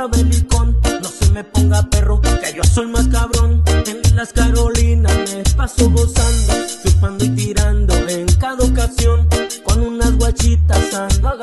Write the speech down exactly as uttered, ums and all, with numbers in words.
a belicón. No se me ponga perro, que yo soy más cabrón. En las Carolinas me paso gozando, chupando y tirando en cada ocasión. Con unas guachitas ando